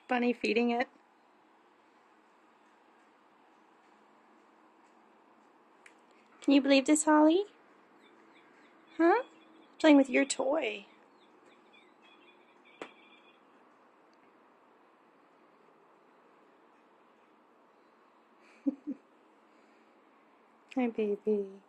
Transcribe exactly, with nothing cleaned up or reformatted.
Bunny feeding it. Can you believe this, Holly? Huh? Playing with your toy. Hi, baby.